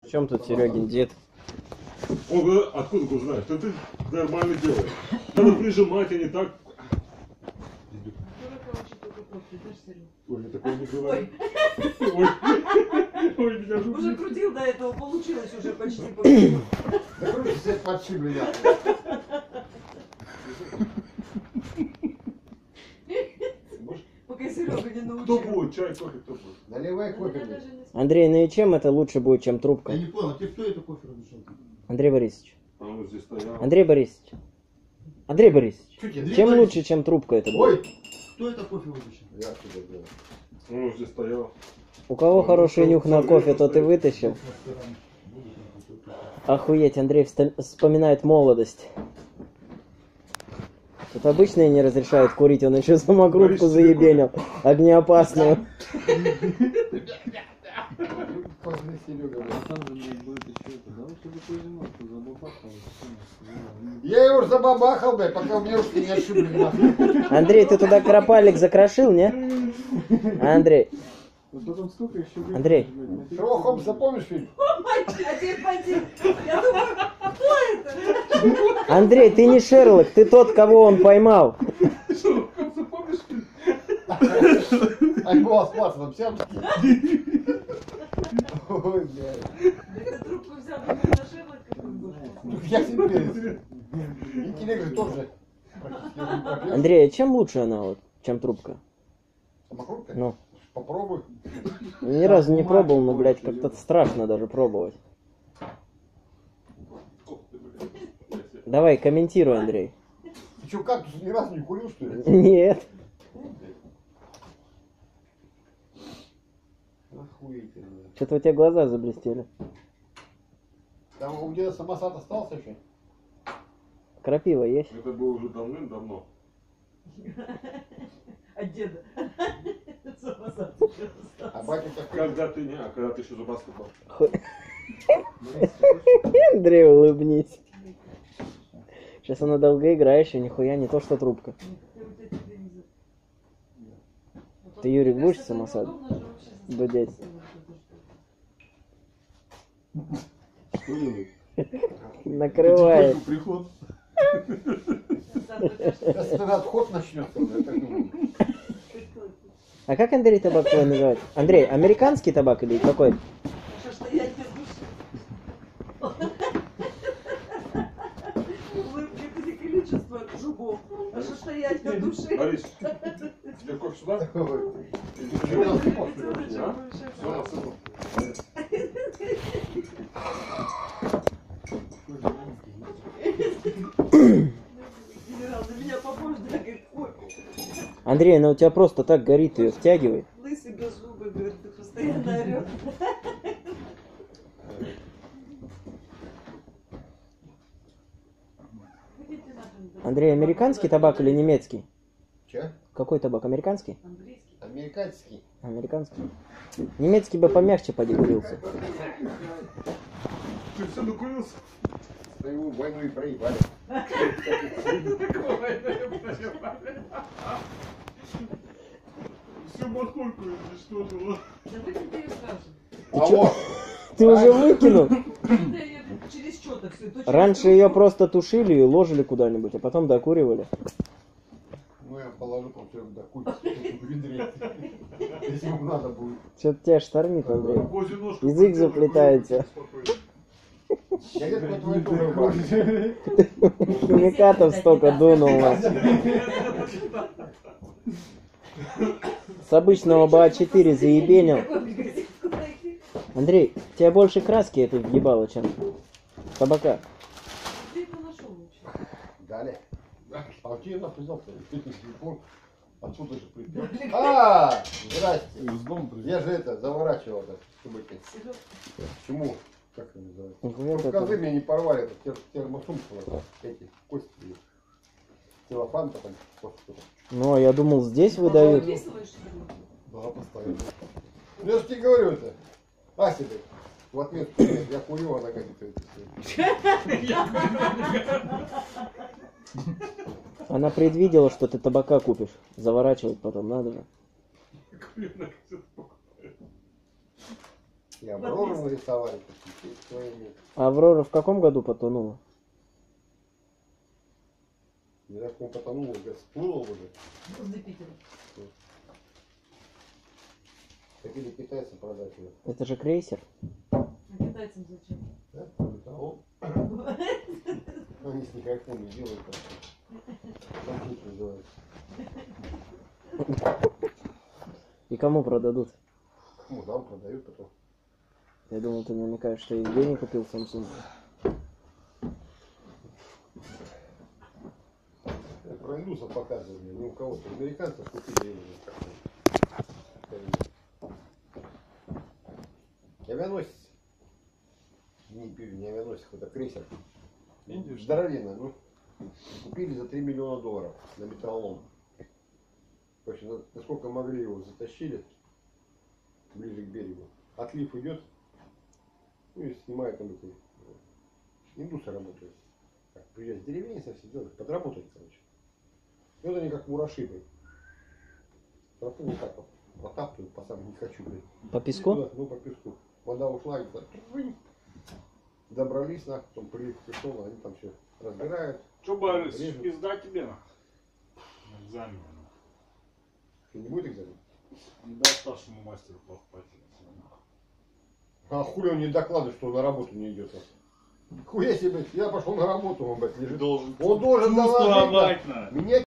В чем тут Серегин дед? Он говорит, откуда ты знаешь? Да ты нормально делаешь. Надо прижимать, а не так. Ой, я такого не говорю. Ой, ой, меня жутко. Уже крутил до этого, получилось уже почти. Да крути себе подшибли, я. Пока Серега не научил. Кто будет? Чай, кофе, кто будет? Наливай кофе. мне. Андрей, ну и чем это лучше будет, чем трубка? Я не понял, ты кто это кофе разрешил? Андрей Борисович. А он здесь стоял. Андрей Борисович. Андрей Борисович. Чё тебе, Чем Андрей лучше, чем трубка это будет? Ой, кто это кофе вытащил? Я сюда делаю. Он здесь стоял. У кого хороший нюх на кофе, тот и вытащил. Охуеть, Андрей вспоминает молодость. Тут обычные не разрешают курить, он еще самокрутку заебенил. Огнеопасную. Поздно, Серега, я его уже забабахал, блядь, пока у меня руки не отшибли. нахуй. Андрей, ты туда кропалик закрошил, не? Андрей. Андрей. Шерлок Холмс, запомнишь фильм? Один пойди. Я думаю, кто это? Андрей, ты не Шерлок, ты тот, кого он поймал. А голос пацаном сиамский. Ой, блядь. Ты трубку взял, на Шерлок какой был. Я себе перец. Интеллект же тоже. практически не пропьёшь. Андрей, а чем лучше она, вот, чем трубка? Самокрутка? Ну, Попробуй. ни разу не пробовал, но, блядь, как-то страшно даже пробовать. Давай, комментируй, Андрей. Ты что, кактус ни разу не курил, что ли? Нет. Охуительно. Что-то у тебя глаза заблестели. Там у деда самосад остался еще? Крапива есть? Это было уже давным-давно. От деда. А батя такой... Когда ты не, а когда ты еще зубастый был. Андрей, улыбнись. Сейчас она долгоиграющая, нихуя не то, что трубка. Ты, Юрик, будешь самосад дудеть? Накрывает. Приход. Сейчас тогда отход начнется, я так думаю. А как Андрей табак твой называют? Андрей, американский табак или какой? Что ж я не душу. Улыбки количество зубов. А что стоять на душе? Борис, тебе кофе сюда? Ой. А? Все, насыпал. Генерал, на меня похож, да, как ой. Андрей, ну у тебя просто так горит, ее втягивай. Лысый без зубы, говорит, ты постоянно орешь. Андрей, американский табак или немецкий? Че? Какой табак? Американский? Английский. Американский. Американский. Немецкий бы помягче подекурился. Ты все накурился? Да его войну и проебали. Всю махорку уничтожила. Давай ты ее скажем. А вот. Ты уже выкинул? Это я через что-то все. Раньше ее просто тушили и ложили куда-нибудь, а потом докуривали. Ну я положу там все докурить в ведре. Если ему надо будет. Что-то тебя штормит, Андрей. Возле ножки Язык придёт, заплетается. спокойно. Я где-то по твоему тоже брал. Химикатов столько дунул нас. С обычного БА-4 заебенил. Андрей, тебя больше краски это въебало, чем табака. Ты это нашел вообще? Далее. А у тебя нахуй взял-то? Ты телефон отсюда же припер. А, здрасте. Я же это заворачивал, так, чтобы эти... Почему? Как это называется? Нихуя Чтобы ты козы там. меня не порвали, это термосумка, вот, эти кости. Целлофан-то там. Ну, а я думал, здесь выдают. Записываешь, что ли? Да, постоянно. Ну, я же тебе говорю это. Ася, ты, в ответ, я курю, она говорит, Она предвидела, что ты табака купишь. Заворачивать потом надо же. И Аврору мы рисовали. Своими. А Аврора в каком году потонула? Не знаю, как он потонул, уже всплыло уже. Возле Питера. Хотели китайцам продать ее. Это же крейсер. А китайцам зачем? Да? Того. Они с никаким не делают. Конфликт называется. И кому продадут? Ну, нам продают потом. Я думал, ты намекаешь, что Евгений купил Samsung. Я про индусов показываю, не у кого-то. Американцев купили его. Авианосец. Не авианосец, какой-то крейсер. Здоровенно, ну. Купили за $3 миллиона на металлолом. В общем, насколько могли его затащили ближе к берегу. Отлив идет. Ну и снимают там эти индусы работают. Так, приезжают с деревень совсем делают, подработать, короче. И вот они как мураши, тропу вот так вот протаптывают, по самому не хочу, блин. По песку? Туда, ну по песку. Вода ушла, и так, добрались, нахуй, потом прилив пришел, они там все разбирают. Че, Борис, режут. пизда тебе на экзамен. Что, не будет экзамен? Не дай старшему мастеру похватить. А хули он не докладывает, что он на работу не идет? Хуя себе, я пошел на работу, он, блядь, лежит. Должен Он должен чувство доложить, отдать, на. Меня